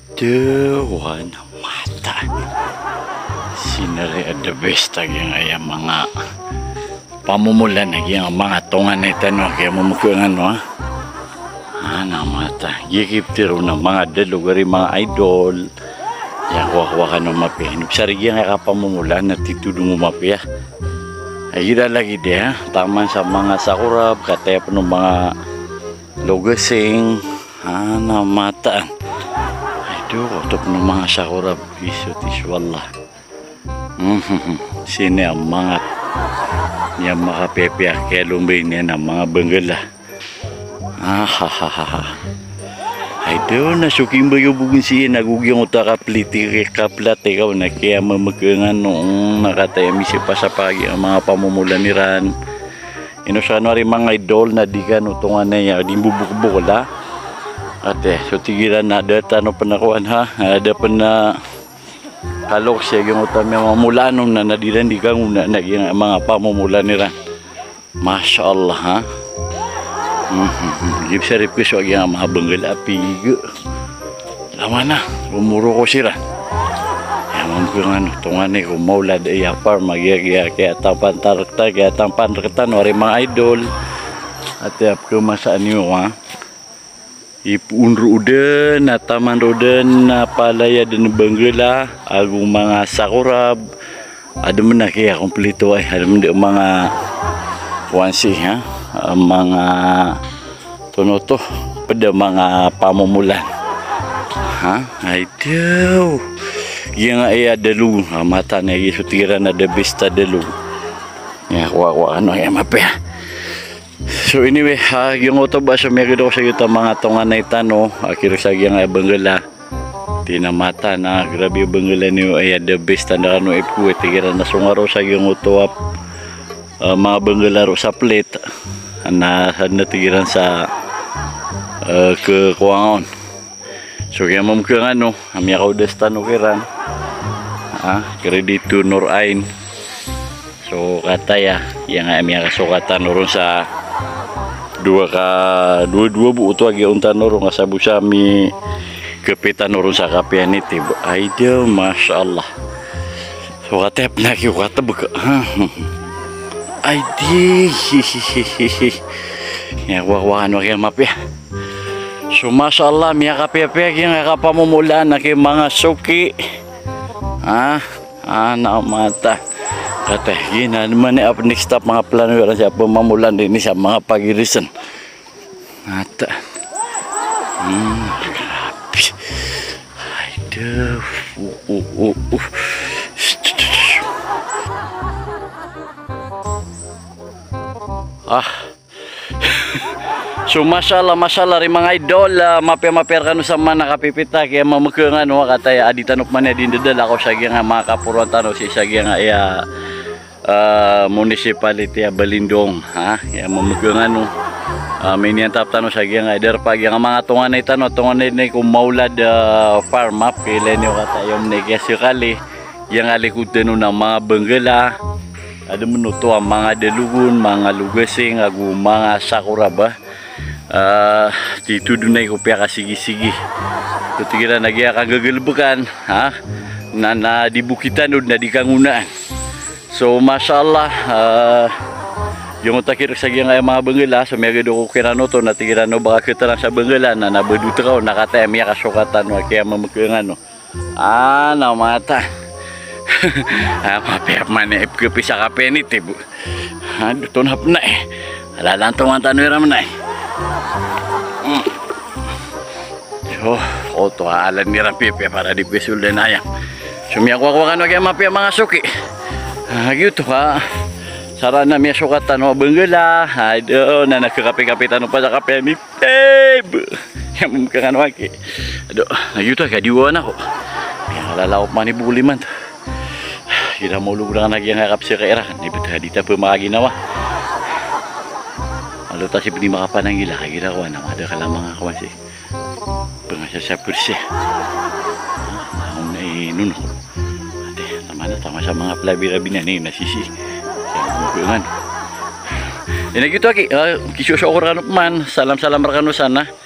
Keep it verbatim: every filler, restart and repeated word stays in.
Dewan mata. Sinari ada best lagi nga mga pamumulan lagi ang mga tungan na ito no kaya mamukuangan no ha. Ana mata. Gikip tiro ng mga dalugari mga idol. Ya kuha-kuha ka ng mapi. Sarigi nga kapamumulan na titudong mo mapi ha. Ay yun lagi dia taman sa mga sakurab kataya pa ng mga lugasing. Ana mata. Aduh, untuk ng mga sakurab isutis wallah. Mm-hmm. Sini ang mga niya makapepiak kaya lumbay niya ng mga benggala. Ah, ha, ha, ha, ha. Ay doon, nasuking ba yung bugin siya, nagugyong uta kapliti, kaplat, ikaw na kaya mamagangan noong nakatayami siya pa sa pagi ang mga pamumulan ni Ran. Inusan rin mga idol na di ka nutungan na niya, di bubuk-bukol ha. Ate, so tigilan na, data no panakuan ha, ada pa na kalok siya yung utang mga mulanong na nadiran di kang una na yung mga pamumulan nila. Masya Allah ha. Mm-hmm. Gip sarip ko so yung mga banggal api. Lama na, umuro ko sila. Yaman ko nga no, tungan eh kung maulad ay apar magyagya kaya tampan tarakta kaya tampan tarakta no rin mga idol. At yap ko masaan nyo ha. Ipun ruden na taman ruden na palaya dan benggala agung mga sakurab ada mana kaya kompleto ay ada mga wansi ha mga tonoto pada mga pamumulan ha ay daw yang ay adalu mata na isutiran ada besta dalu ya wa ano ay mape. So anyway, ha, yung otoba sa meron ako sa yuta mga tongan na itano, akiro sa yung benggala. Tinamata na grabe yung benggala niyo ay the best tanda kano ipu tigira na sungaro sa yung otowap uh, mga benggala ro sa plate na natigiran sa uh, kekuangon. So kaya mamukang ano, amya ka udestan ukiran. Ha, credit to Norain. So kataya, yang amya kasukatan ron sa dua ka dua dua bu uto agi untan norong kasabu sami kepitan norong sa kapian iti ay dia masya Allah so katep na ki kata buka ay di ya wah wah ano kaya map ya so masya Allah miya kapiapia kaya nga kapamumulan na kaya mga suki ah anak mata kata gina naman ni up next stop mga plano yun siya pamamulan din sa mga pagirisan nata hmm grabe ay duh uh, uh, uh, uh. ah so masalah masalah rin mga idol uh, mapya-mapya kanu sa mga nakapipita kaya mamukang ano kataya aditanok man din dadala ako sa nga mga kapuruan tano si sa nga iya uh, municipality ya Balindong ha ya mamukang ano uh, may niyantap tano sa nga eder pag yung mga tungan na itano tungan na kung maulad uh, farm map kailan yung katayom na kaya yung alikutan ng mga benggala ada menuto ang mga dalugun mga lugasing agu mga sakuraba uh, dito dunay ko pia kasigi-sigi kutigira nagya kagagalbukan ha na, na di bukitan na di kangunaan so masyaallah uh, yung utakir sa mga mga benggala so may gado ko kirano to natigira no baka kita sa benggala na nabadutraw nakataya miya kasukatan wa kaya mamukang ano ah na mata ah mapiap man eh kepisa kape ni tibu aduh tunap na eh alalantungan tanwira man eh hmm. So oto alan ni rapipi para di pesul den ayam sumia ko kan kaya mapiap mga suki ah gitu ha sarana miya sukatan wa benggala aduh na nakakape-kapitan pa sa kape ni tib yang mumkakan waki aduh gitu ka diwan ako lalawak man ni buliman kita mau lubrang lagi yang harap sira ni betul di tapi maginawa alo ta si pini makapanang gila kaya ko na ada kala mga kawasi pangasa sa perse ang nainuno ate tama na tama sa mga plabi-rabi na ni nasisi sa mga yan gitu lagi kisu sa orang man salam-salam rakano sana